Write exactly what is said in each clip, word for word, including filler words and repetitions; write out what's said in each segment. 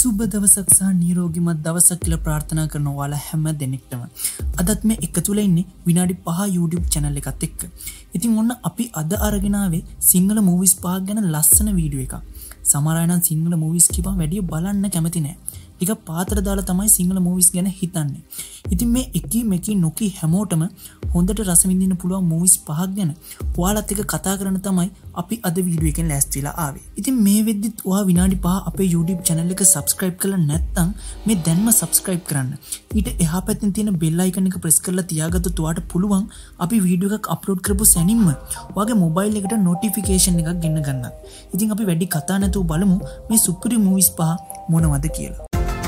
සුබ දවසක් සහ නිරෝගිමත් දවසක් කියලා ප්‍රාර්ථනා කරන ඔයාලා හැම දෙනෙක්ටම අදත් මේ එකතු වෙලා ඉන්නේ විනාඩි පහ YouTube channel එකත් එක්ක. ඉතින් ඔන්න අපි අද අරගෙන ආවේ සිංහල movies පහක් ගැන ලස්සන වීඩියෝ එකක්. සමහර අය නම් සිංහල movies කියපම වැඩි බලන්න කැමති නෑ. ටික පාතර දාලා තමයි සිංහල movies ගැන හිතන්නේ. ඉතින් මේ එකී මේකී නොකී හැමෝටම හොඳට රස විඳින්න පුළුවන් movies පහක් ගැන ඔයාලත් එක්ක කතා කරන්න තමයි අපි අද වීඩියෝ එකෙන් ලෑස්තිලා ආවේ. ඉතින් මේ වෙද්දිත් ඔයා විනාඩි පහ අපේ YouTube channel එක subscribe කරලා නැත්නම් මේ දැන්ම subscribe කරන්න. ඊට එහා පැත්තෙන් තියෙන bell icon එක press කරලා තියාගත්තොත් ඔයාට පුළුවන් අපි වීඩියෝ එකක් upload කරපු සැනින්ම ඔයාගේ mobile එකට notification එකක් ගෙන්න ගන්නත්. ඉතින් අපි වැඩි කතා නැතුව බලමු මේ සුපිරි movies පහ මොනවද කියලා.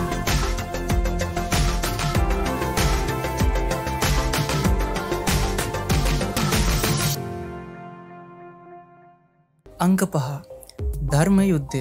අංක පහ ධර්ම යුද්ධය.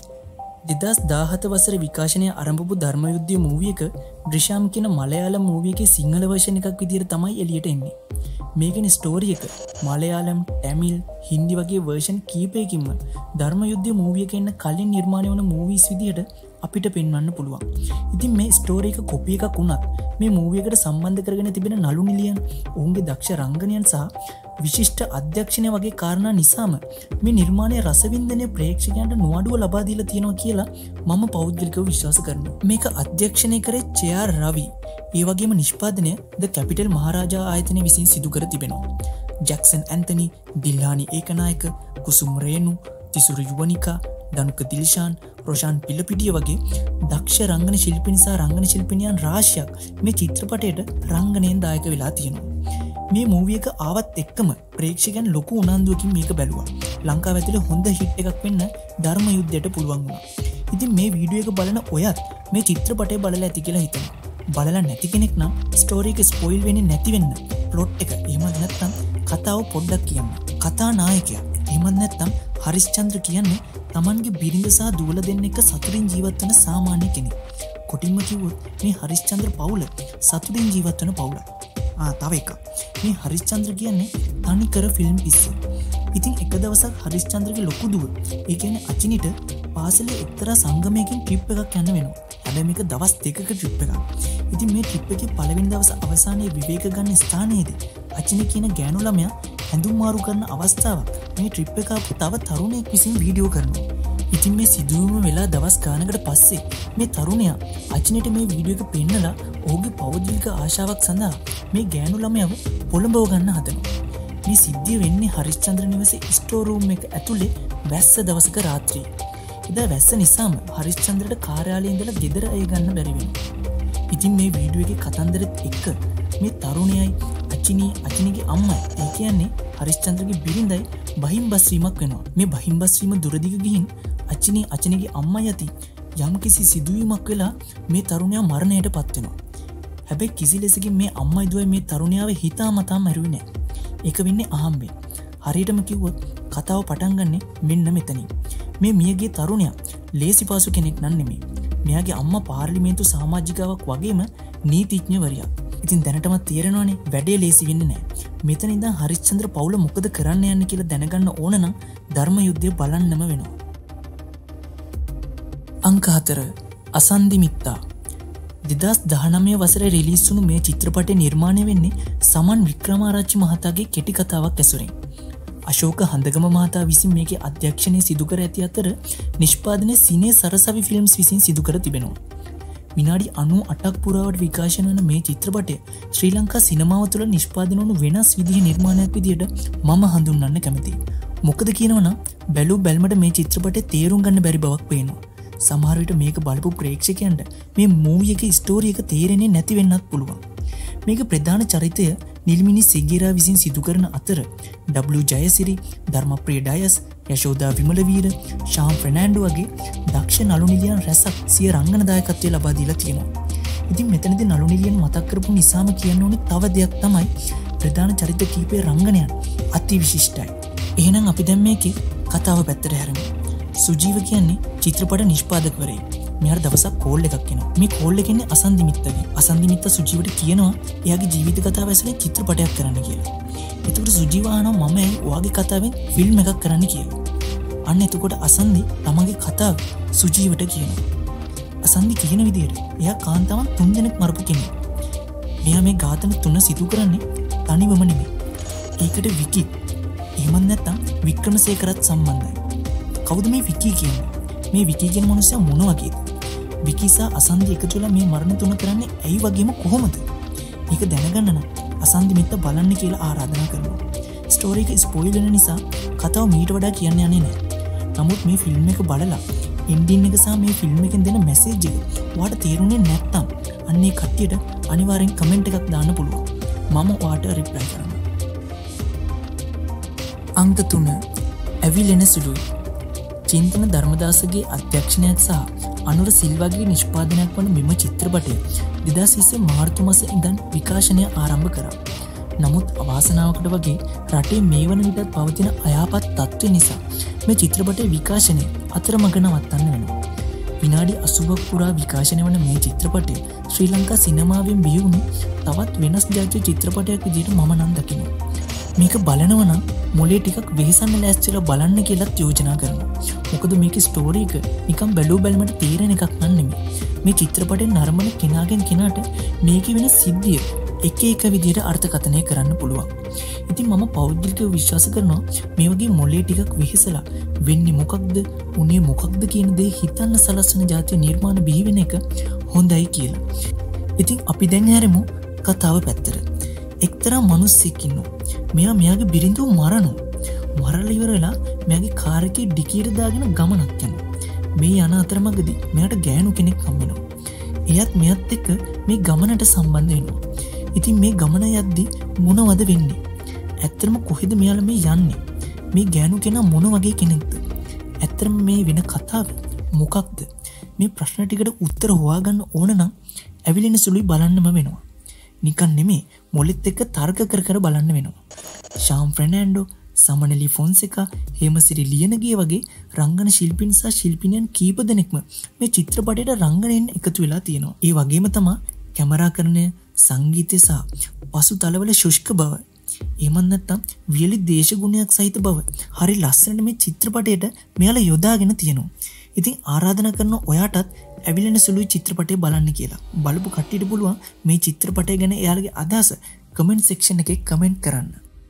දෙදහස් දාහත වසරේ විකාශනය ආරම්භපු ධර්ම යුද්ධය මූවි එක ඩ්‍රිෂාම් කියන මලයාලම් මූවි එකේ සිංහල version එකක් විදිහට තමයි එළියට එන්නේ. මේකේ ස්ටෝරි එක මලයාලම්, තමිල්, හින්දි වගේ version කීපයකින්ම ධර්ම යුද්ධය මූවි එකේ ඉන්න කලින් නිර්මාණය වුණ movies විදිහට අපිට පෙන්වන්න පුළුවන්. ඉතින් මේ ස්ටෝරි එක කොපි එකක් වුණත් මේ මූවි එකට සම්බන්ධ කරගෙන තිබෙන නළු නිලියන්, ඔවුන්ගේ දක්ෂ රංගනයන් සහ විශිෂ්ට අධ්‍යක්ෂණය වගේ කාරණා නිසාම මේ නිර්මාණයේ රසවින්දනය ප්‍රේක්ෂකයන්ට නොඅඩුව ලබා දීලා තියෙනවා කියලා මම පෞද්ගලිකව විශ්වාස කරනවා. මේක අධ්‍යක්ෂණය කරේ චේ.ආර්. රවි. ඒ වගේම නිෂ්පාදනය ද කැපිටල් මහරජා ආයතනය විසින් සිදු කර තිබෙනවා. ජැක්සන් ඇන්තනි, දිල්හානි ඒකනායක, කුසුම් රේනු, තිසුරු යුවනිකා, දනුක දිල්ෂාන්, රොෂාන් පිලපිටිය වගේ දක්ෂ රංගන ශිල්පිනි සහ රංගන ශිල්පිනියන් රාශියක් මේ චිත්‍රපටයට රංගනයෙන් දායක වෙලා තියෙනවා. මේ මූවි එක ආවත් එක්කම ප්‍රේක්ෂකයන් ලොකු උනන්දුවකින් මේක බැලුවා. ලංකාව ඇතුලේ හොඳ හිට් එකක් වෙන්න ධර්ම යුද්ධයට පුළුවන් වුණා. ඉතින් මේ වීඩියෝ එක බලන ඔයත් මේ චිත්‍රපටය බලලා ඇති කියලා හිතනවා. බලලා නැති කෙනෙක් නම් ස්ටෝරි එක ස්පොයිල් වෙන්නේ නැති වෙන්න ප්ලොට් එක එහෙමත් නැත්නම් කතාව පොඩ්ඩක් කියන්න. කතා നായකයා එහෙමත් නැත්නම් හරිස්චන්ද්‍ර කියන්නේ Tamanගේ බිරිඳ සහ දුවල දෙන්න එක්ක සතුටින් ජීවත් වෙන සාමාන්‍ය කෙනෙක්. කොටින්ම කිව්වොත් මේ හරිස්චන්ද්‍ර පවුල සතුටින් ජීවත් වෙන පවුලක්. ආ තව එකක්. මේ හරිස්චන්ද්‍ර කියන්නේ තනිකර ෆිල්ම් පිස්සු. ඉතින් එක දවසක් හරිස්චන්ද්‍රගේ ලොකු දුව, ඒ කියන්නේ අචිනිට පාසලේ එක්තරා සංගමයකින් ට්‍රිප් එකක් යන්න වෙනවා. හැබැයි මේක දවස් දෙකක ට්‍රිප් එකක්. ඉතින් මේ ට්‍රිප් එකේ පළවෙනි දවස් අවසානයේ විවේක ගන්න ස්ථානයේදී අචිනි කියන ගෑනු ළමයා ඇඳුම් මාරු කරන අවස්ථාවක් මේ ට්‍රිප් එක ආපු තව තරුණයෙක් විසින් වීඩියෝ කරනවා. ඉතින් මේ සිදුවීම වෙලා දවස් ගානකට පස්සේ මේ තරුණයා අචිනිට මේ වීඩියෝ එක පෙන්නලා ඔහුගේ පෞද්ගලික ආශාවක් සඳහා මේ ගෑනු ළමයාව පොළඹව ගන්න හදනවා. මේ සිද්ධිය වෙන්නේ හරිස්චන්ද්‍ර නිවසේ ස්ටෝර් රූම් එක ඇතුලේ වැස්ස දවසක රාත්‍රියේ. එදා වැස්ස නිසාම හරිස්චන්ද්‍රට කාර්යාලයේ ඉඳලා ගෙදර අය ගන්න බැරි වෙනවා. ඉතින් මේ වීඩියෝ එකේ කතන්දරෙත් එක්ක මේ තරුණයයි අචිනි අචිනිගේ අම්මයි, ඒ කියන්නේ හරිස්චන්ද්‍රගේ බිරිඳයි බහිම්බස් වීමක් වෙනවා. මේ බහිම්බස් වීම දුරදිග ගිහින් අචිනි අචිනිගේ අම්මයි යති යම්කිසි සිදුවීමක් වෙලා මේ තරුණයා මරණයට පත් වෙනවා. හැබැයි කිසි ලෙසකින් මේ අම්මයි දුවයි මේ තරුණයාව හිතාමතා මැරුවේ නැහැ. ඒක වෙන්නේ අහම්බෙන්. හරියටම කිව්වොත් කතාව පටන් ගන්නෙ මෙන්න මෙතනින්. මේ මියගේ තරුණයා ලේසිපාසු කෙනෙක් නන් නෙමෙයි. මෙයාගේ අම්මා පාර්ලිමේන්තු සමාජිකාවක් වගේම නීතිඥවරියක්. ඉතින් දැනටම තේරෙනවනේ වැඩේ ලේසි වෙන්නේ නැහැ. මෙතන ඉඳන් හරිස්චන්ද්‍ර පවුල මොකද කරන්න යන්නේ කියලා දැනගන්න ඕන නම් ධර්ම යුද්ධය බලන්නම වෙනවා. අංක හතර අසන්දි මිත්තා. දෙදහස් දහනවය වසරේ රිලීස් වුණු මේ චිත්‍රපටය නිර්මාණය වෙන්නේ සමන් වික්‍රමාරච්චි මහතාගේ කෙටි කතාවක් ඇසුරින්. අශෝක හඳගම මහතා විසින් මේකේ අධ්‍යක්ෂණය සිදු කර ඇති අතර නිෂ්පාදනය සිනේ සරසවි ෆිල්ම්ස් විසින් සිදු කර තිබෙනවා. විනාඩි අනූ අටක් පුරාවට විකාශන වන මේ චිත්‍රපටය ශ්‍රී ලංකා සිනමාව තුළ නිෂ්පාදන වුණු වෙනස් විදිහේ නිර්මාණයක් විදියට මම හඳුන්වන්න කැමතියි. මොකද කියනවනම් බැලු බැල්මට මේ චිත්‍රපටය තේරුම් ගන්න බැරි බවක් පේනවා. සමහර විට මේක බලපු ප්‍රේක්ෂකයන්ට මේ මූවි එකේ ස්ටෝරි එක තේරෙන්නේ නැති වෙන්නත් පුළුවන්. මේක ප්‍රධාන චරිතය නිල්මිනි සිගිරා විසින් සිදු කරන අතර ඩබ්ලිව් ජයසිරි, ධර්මප්‍රිය ඩයස්, යශෝදා විමලවීර, ශාම් ෆර්නෑන්ඩෝ වගේ දක්ෂ නළු නිලියන් රැසක් සිය රංගන දායකත්වය ලබා දීලා තියෙනවා. ඉතින් මෙතනදී නළු නිලියන් මතක් කරපු නිසාම කියන්න ඕනේ තව දෙයක් තමයි ප්‍රධාන චරිත කීපයේ රංගනයන් අති විශිෂ්ටයි. එහෙනම් අපි දැන් මේකේ කතාව පැත්තට හැරෙමු. සුජීව කියන්නේ චිත්‍රපට නිෂ්පාදකවරයෙක්. මෙයාට දවසක් කෝල් එකක් එනවා. මේ කෝල් එකේ ඉන්නේ අසන්දි මිත්තගේ. අසන්දි මිත්තා සුජීවට කියනවා එයාගේ ජීවිත කතාව ඇසුරේ චිත්‍රපටයක් කරන්න කියලා. එතකොට සුජීව අහනවා මම ඔයාගේ කතාවෙන් ෆිල්ම් එකක් කරන්න කියලා. අන්න එතකොට අසන්දි තමගේ කතාව සුජීවට කියනවා. අසන්දි කියන විදියට එයා කාන්තාවන් තුන් දෙනෙක් මරපු කෙනෙක්. මෙයා මේ ඝාතන තුන සිදු කරන්නේ තනිවම නෙමෙයි. ඒකට විකි එහෙමත් නැත්නම් වික්‍රමසේකරත් සම්බන්ධයි. කවුද මේ විකි කියන්නේ? මේ විකි කියන මනුස්සයා මොන වගේද? විකි සහ අසන්දි එකතු වෙලා මේ මරණ තුන කරන්නේ ඇයි වගේම කොහොමද? මේක දැනගන්න නම් අසන්දි මෙත්ත බලන්න කියලා ආරාධනා කරනවා. ස්ටෝරි එක ස්පොයිල් වෙන නිසා කතාව මීට වඩා කියන්න යන්නේ නැහැ. නමුත් මේ ෆිල්ම් එක බලලා එන්ඩින් එක සහ මේ ෆිල්ම් එකෙන් දෙන මැසේජ් එක ඔයාලට තේරුනේ නැත්නම් අන්නේ කට්ටියට අනිවාර්යෙන් කමෙන්ට් එකක් දාන්න පුළුවන්. මම ඔයාලට රිප්ලයි කරනවා. අංක තුන ඇවිලෙන සුළුයි. චින්තන ධර්මදාසගේ අධ්‍යක්ෂණයක් සහ අනුර සිල්වාගේ නිෂ්පාදනයක් වන මෙම චිත්‍රපටය දෙදහස් විස්සේ මාර්තු මාසයේ ඉඳන් විකාශනය ආරම්භ කරා. නමුත් අවාසනාවකට වගේ රටේ මේ වන විටත් පවතින අයහපත් තත්ත්වය නිසා මේ චිත්‍රපටයේ විකාශනය අතරමඟ නවත්තන්න වෙනවා. විනාඩි අසූවක් පුරා විකාශනය වන මේ චිත්‍රපටය ශ්‍රී ලංකා සිනමාවෙන් බිහිවුණු තවත් වෙනස් ජාතික චිත්‍රපටයක් විදිහට මම නම් දකිනවා. මේක බලනවා නම් මොලේ ටිකක් වෙහෙසන්න ලෑස්තිලා බලන්න කියලාත් යෝජනා කරනවා. මොකද මේකේ ස්ටෝරි එක නිකන් බැලුව බැලමට තේරෙන එකක් නන් නෙමෙයි. මේ චිත්‍රපටයෙන් නරඹන කෙනාගෙන් කෙනාට මේකේ වෙන සිද්ධිය එක එක විදිහට අර්ථකථනය කරන්න පුළුවන්. ඉතින් මම පෞද්ගලිකව විශ්වාස කරනවා මේ වගේ මොලේ ටිකක් වෙහෙසලා වෙන්නේ මොකක්ද, උනේ මොකක්ද කියන දේ හිතන්න සලස්වන ජාතිය නිර්මාණ බිහි වෙන එක හොඳයි කියලා. ඉතින් අපි දැන් හැරෙමු කතාව පැත්තට. එක්තරා මිනිස්සෙක් ඉන්නවා. මෙයා මෙයාගේ බිරිඳව මරනවා. මරලා ඉවර වෙලා මෙයාගේ කාර් එකේ ඩිකියට දාගෙන ගමනක් යනවා. මේ යන අතරමඟදී මෙයාට ගෑනු කෙනෙක් හම්බ වෙනවා. එයාත් මෙයත් එක්ක මේ ගමනට සම්බන්ධ වෙනවා. ඉතින් මේ ගමන යද්දී මොනවද වෙන්නේ? ඇත්තටම කොහෙද මෙයාලා මේ යන්නේ? මේ ගෑනු කෙනා මොන වගේ කෙනෙක්ද? ඇත්තටම මේ වෙන කතාව මොකක්ද? මේ ප්‍රශ්න ටිකට උත්තර හොයාගන්න ඕන නම් ඇවිලෙන සුළුයි බලන්නම වෙනවා. නිකන් නෙමේ මොලෙත් එක්ක තර්ක කර කර බලන්න වෙනවා. ශාම් ෆර්නෑන්ඩෝ, සමනලි ෆොන්සේකා, හේමසිරි ලියනගේ වගේ රංගන ශිල්පීන් සහ ශිල්පිනියන් කීප දෙනෙක්ම මේ චිත්‍රපටයට රංගනයෙන් එකතු වෙලා තියෙනවා. ඒ වගේම තමයි කැමරාකරණය, සංගීතය සහ පසුතලවල ශුෂ්ක බව, එහෙමත් නැත්නම් වියලි දේශගුණයක් සහිත බව හරි ලස්සනට මේ චිත්‍රපටයට මෙයාලා යොදාගෙන තියෙනවා. ඉතින් ආරාධනා කරන ඔයාටත් ඇවිලෙන සුළුයි චිත්‍රපටය බලන්න කියලා. බලපු කට්ටියට පුළුවන් මේ චිත්‍රපටය ගැන එයාලගේ අදහස කමෙන්ට් සෙක්ෂන් එකේ කමෙන්ට් කරන්න.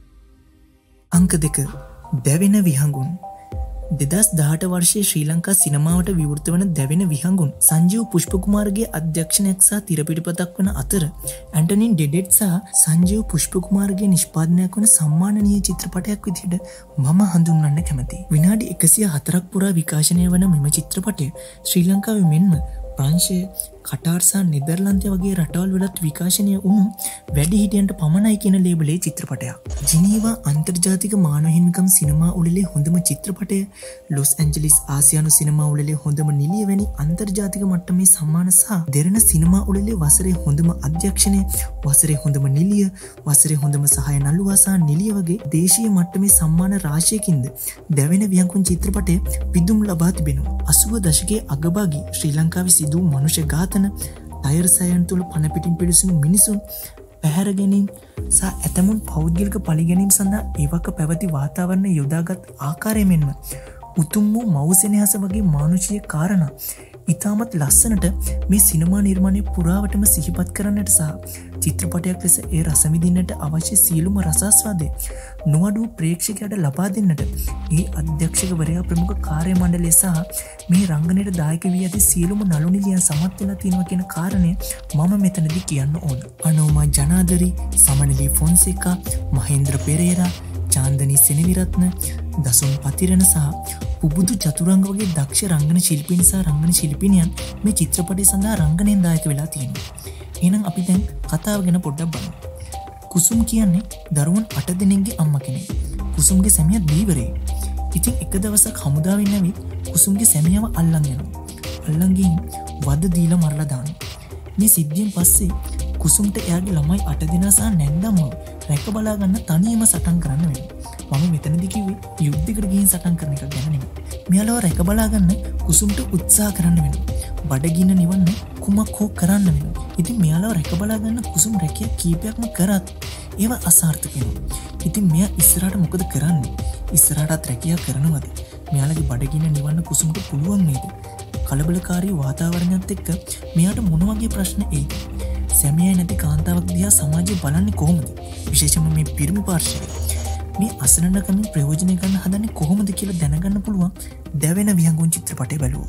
අංක දෙක දැවෙන විහඟුන්. දෙදහස් දහඅට වර්ෂයේ ශ්‍රී ලංකා සිනමාවට විවෘත වන දැවෙන විහඟුන් සංජීව් පුෂ්පකුමාරගේ අධ්‍යක්ෂණයක් සහ තිරපිටපතක් වන අතර ඇන්ටනින් ඩෙඩෙට් සහ සංජීව් පුෂ්පකුමාරගේ නිෂ්පාදනයක් වන සම්මානනීය චිත්‍රපටයක් විදිහට මම හඳුන්වන්න කැමතියි. විනාඩි එකසිය හතරක් පුරා විකාශනය වන මෙම චිත්‍රපටය ශ්‍රී ලංකාවේ මෙන්ම ප්‍රංශය, කටාර් සහ නෙදර්ලන්තය වගේ රටවල් වලත් විකාශනය වුණු වැඩිහිටියන්ට පමණයි කියන ලේබලේ චිත්‍රපටයක්. ජිනීවා අන්තර්ජාතික මානව හිමිකම් සිනමා උළෙලේ හොඳම චිත්‍රපටය, ලොස් ඇන්ජලිස් ආසියානු සිනමා උළෙලේ හොඳම නිළිය වැනි අන්තර්ජාතික මට්ටමේ සම්මාන සහ දෙරණ සිනමා උළෙලේ වසරේ හොඳම අධ්‍යක්ෂණය, වසරේ හොඳම නිළිය, වසරේ හොඳම සහාය නළුවා සහ නිළිය වගේ දේශීය මට්ටමේ සම්මාන රාශියකින්ද දැවෙන විහඟුන් චිත්‍රපටය පිදුම් ලබා තිබෙනවා. අසූව දශකයේ අගභාගී ශ්‍රී ලංකාවේ සිදු මනුෂ්‍ය ඝාතන, ටයර් සයන් තුළ පනපිටින් පිළිසුණු මිනිසුන් පැහැර ගැනීම සහ ඇතමුන් පෞද්ගලික පලිගැනීම් සඳහා ඒවක පැවති වාතාවරණය යොදාගත් ආකාරය මෙන්ම උතුම් වූ මවුසෙනහස වගේ මානුෂීය කාරණා ඉතාමත් ලස්සනට මේ සිනමා නිර්මාණය පුරාවටම සිහිපත් කරන්නට සහ චිත්‍රපටයක් ලෙස ඒ රසවිඳින්නට අවශ්‍ය සියලුම රසාස්වාදය නොඅඩුව ප්‍රේක්ෂකයාට ලබා දෙන්නට ඒ අධ්‍යක්ෂකවරයා ප්‍රමුඛ කාර්ය මණ්ඩලය සහ මේ රංගනයට දායක වී ඇති සියලුම නළු නිළියන් සමත් වෙලා තියෙනවා කියන කාරණය මම මෙතනදී කියන්න ඕන. අනෝමා ජනාදරි, සමනලි ෆොන්සේකා, මහේන්ද්‍ර පෙරේරා, චාන්දනී සෙනවිරත්න, දසුන් පතිරණ සහ පුබුදු චතුරංග වගේ දක්ෂ රංගන ශිල්පීන් සහ රංගන ශිල්පිනියන් මේ චිත්‍රපටය සඳහා රංගනයෙන් දායක වෙලා තියෙනවා. එහෙනම් අපි දැන් කතාව ගැන පොඩ්ඩක් බලමු. කුසුම් කියන්නේ දරුවන් අට දෙනෙක්ගේ අම්මා කෙනෙක්. කුසුම්ගේ සැමියා දීවරේ. ඉතින් එක දවසක් හමුදාවෙන් ඇවිත් කුසුම්ගේ සැමියාව අල්ලන් යනවා. අල්ලන් ගිහින් වද දීලා මරලා දානවා. මේ සිද්ධියෙන් පස්සේ කුසුම්ට එයාගේ ළමයි අට දෙනා සහ නැන්දම්ම රැක බලා ගන්න තනියම සටන් කරන්න වෙනවා. මම මෙතනදී කිව්වේ යුද්ධයකට ගිහින් සටන් කරන එක ගැන නෙමෙයි. මෙයාලව රැක බලා ගන්න කුසුම්ට උත්සාහ කරන්න වෙනවා. බඩගින්න නිවන්න කුමක් හෝ කරන්න වෙනවා. ඉතින් මෙයාලව රැක බලා ගන්න කුසුම් රැකියා කීපයක්ම කරත් ඒවා අසාර්ථක වෙනවා. ඉතින් මෙයා ඉස්සරහට මොකද කරන්නේ? ඉස්සරහටත් රැකියා කරනවද? මෙයාලගේ බඩගින්න නිවන්න කුසුම්ට පුළුවන් නේද? කලබලකාරී වාතාවරණයත් එක්ක මෙයාට මොන වගේ ප්‍රශ්න එයිද? සැමියා නැති කාන්තාවක් දිහා සමාජය බලන්නේ කොහොමද? විශේෂයෙන්ම මේ පිරිමි පාර්ශ්වය මේ අසරණකමින් ප්‍රයෝජන ගන්න හදන්නේ කොහොමද කියලා දැනගන්න පුළුවන් දැවෙන විහඟුන් චිත්‍රපටය බලුවොත්.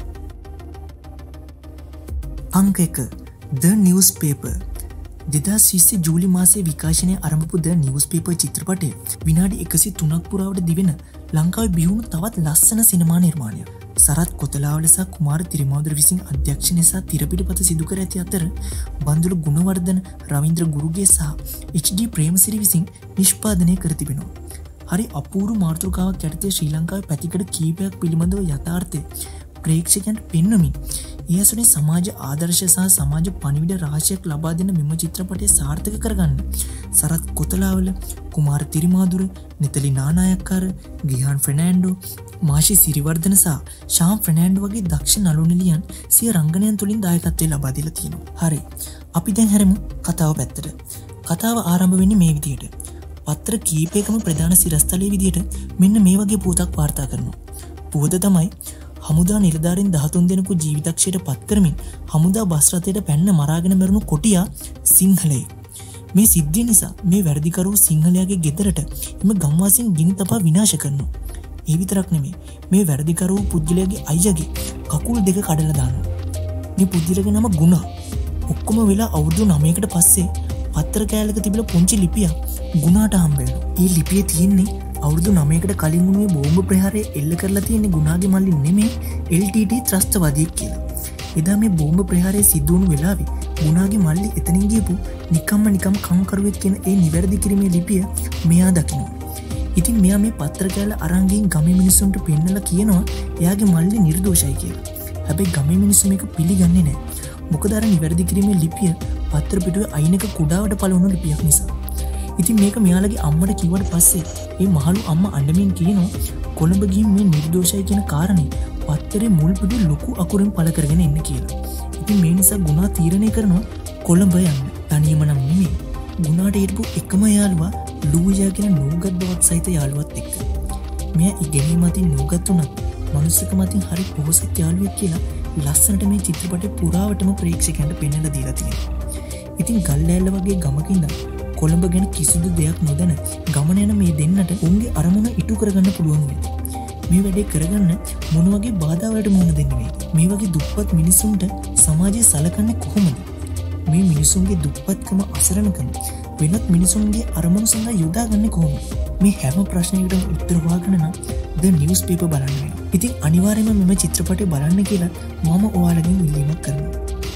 අංක එක The Newspaper. දෙදස් විස්ස ජූලි මාසයේ විකාශනය ආරම්භපු The Newspaper චිත්‍රපටය විනාඩි එකසිය තුනක් පුරාවට දිවෙන ලංකාවේ බිහුණු තවත් ලස්සන සිනමා නිර්මාණයක්. සරත් කොතලාවල සහ කුමාර තිරිමාදුර විසින් අධ්‍යක්ෂණය සහ තිරපිටපත සිදු කර ඇති අතර බන්දුල ගුණවර්ධන, රවීන්ද්‍ර ගුරුගේ සහ එච් ඩී ප්‍රේමසිරි විසින් නිෂ්පාදනය කර තිබෙනවා. හරි අපූර්ව මාතෘකාවක් යටතේ ශ්‍රී ලංකාවේ පැතිකඩ කීපයක් පිළිබඳව යථාර්ථය ප්‍රේක්ෂකයන්ට පෙන්වමින් ඒ ඇසුරින් සමාජ ආදර්ශ සහ සමාජ පණිවිඩ රාශියක් ලබා දෙන මෙම චිත්‍රපටය සාර්ථක කරගන්න සරත් කොතලාවල, කුමාර තිරිමාදුර, නිතලි නානායක්කාර, ගිහාන් ෆර්නෑන්ඩෝ, මාෂි සිරිවර්ධන සහ ශාම් ෆර්නෑන්ඩෝ වගේ දක්ෂ නළු නිළියන් සිය රංගනයන් තුළින් දායකත්වය ලබා දීලා තියෙනවා. හරි. අපි දැන් හැරෙමු කතාව පැත්තට. කතාව ආරම්භ වෙන්නේ මේ විදිහට. පත්‍ර කීපයකම ප්‍රධාන සිරස්තලයේ විදිහට මෙන්න මේ වගේ පුවතක් වාර්තා කරනවා. පුවත තමයි හමුදා නිලධාරීන් දහතුන් දෙනෙකු ජීවිතක්ෂයට පත් කරමින් හමුදා බස් රථයට පැන්න මරාගෙන මැරුණු කොටියා සිංහලයෙක්. මේ සිද්ධිය නිසා මේ වැරදිකරු සිංහලයාගේ ගෙදරට එම ගම්වාසීන් ගිනි තපා විනාශ කරනවා. ඒ විතරක් නෙමෙයි, මේ වැරදිකරු පුද්ගලයාගේ අයියාගේ කකුල් දෙක කඩලා දානවා. මේ පුද්ගලයාගේ නම ගුණා. ඔක්කොම වෙලා අවුරුදු නවයකට පස්සේ පත්‍ර කෑල්ලක තිබිලා පුංචි ලිපියක් ගුණාට හම්බ වෙනවා. ඒ ලිපියේ තියෙන්නේ අවුරුදු නවයකට කලින් වුණේ බෝම්බ ප්‍රහාරය එල්ල කරලා තියෙන්නේ ගුණාගේ මල්ලි නෙමෙයි එල් ටී ටී ත්‍රස්තවාදියෙක් කියලා. එදා මේ බෝම්බ ප්‍රහාරය සිදු වුණු වෙලාවේ ගුණාගේ මල්ලි එතනින් ගියපු නිකම්ම නිකම් කම්කරුවෙක් කියන ඒ නිවැරදි කිරීමේ ලිපිය මෙයා දකිනවා. ඉතින් මෙයා මේ පත්‍ර කෑල්ල අරන් ගින් ගමේ මිනිස්සුන්ට පෙන්නලා කියනවා එයාගේ මල්ලි නිර්දෝෂයි කියලා. හැබැයි ගමේ මිනිස්සු මේක පිළිගන්නේ නැහැ. මොකද අර නිවැරදි කිරීමේ ලිපිය පත්‍ර පිටුවේ අයිනක කුඩාවට පළවුණු ලිපියක් නිසා. ඉතින් මේක මෙයාලගේ අම්මට කිව්වට පස්සේ මේ මහලු අම්මා අඬමින් කියනවා කොළඹ ගිහින් මේ නිර්දෝෂයි කියන කාරණේ පත්තරේ මුල් පිටු ලොකු අකුරෙන් පළ කරගෙන එන්න කියලා. ඉතින් මේ නිසා ගුණා තීරණය කරනවා කොළඹ යන්න. තනියම නම් නෙමෙයි. ගුණාට හිටපු එකම යාළුවා ලූයියා කියන නූගත් බවක් සහිත යාළුවත් එක්ක. මෙයා ඉගෙනීම අතින් නූගත් උනත් මනුස්සකම අතින් හරි පොහොසත් යාළුවෙක් කියලා ලස්සනට මේ චිත්‍රපටය පුරාවටම ප්‍රේක්ෂකයන්ට පෙන්වලා දීලා තියෙනවා. ඉතින් ගල්ලෑල්ල වගේ ගමක ඉඳන් කොළඹ ගැන කිසිදු දෙයක් නොදැන ගමන යන මේ දෙන්නට උන්ගේ අරමුණ ඉටු කරගන්න පුළුවන් වෙනවා. මේ වැඩේ කරගන්න මොන වගේ බාධාවලට මුහුණ දෙන්න වේද? මේ වගේ දුප්පත් මිනිසුන්ට සමාජය සලකන්නේ කොහොමද? මේ මිනිසුන්ගේ දුප්පත්කම, අසරණකම වෙනත් මිනිසුන්ගේ අරමුණු සඳහා යොදාගන්නේ කොහොමද? මේ හැම ප්‍රශ්නයකටම උත්තර හොයාගන්න නම් The Newspaper බලන්න වෙනවා. ඉතින් අනිවාර්යයෙන්ම මෙම චිත්‍රපටය බලන්න කියලා මම ඔයාලගෙන් ඉල්ලීමක් කරනවා.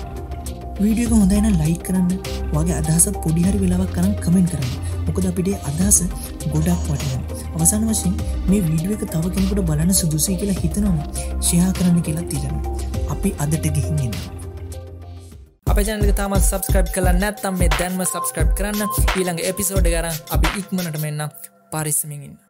වීඩියෝ එක හොඳයි නම් ලයික් කරන්න, ඔයාගේ අදහසත් පොඩි හරි වෙලාවක් කරන් කමෙන්ට් කරන්න. මොකද අපිට අදහස ගොඩක් වටිනවා. අවසාන වශයෙන් මේ වීඩියෝ එක තව කෙනෙකුට බලන්න සුදුසුයි කියලා හිතනවනම් ෂෙයා කරන්න කියලා තියනවා. අපි අදට ගිහින් එනවා. අපේ channel එක තාමත් subscribe කරලා නැත්නම් මේ දැන්ම subscribe කරන්න. ඊළඟ එපිසෝඩ් එක ගන්න අපි ඉක්මනට මෙන්න පරිස්සමින් ඉන්න.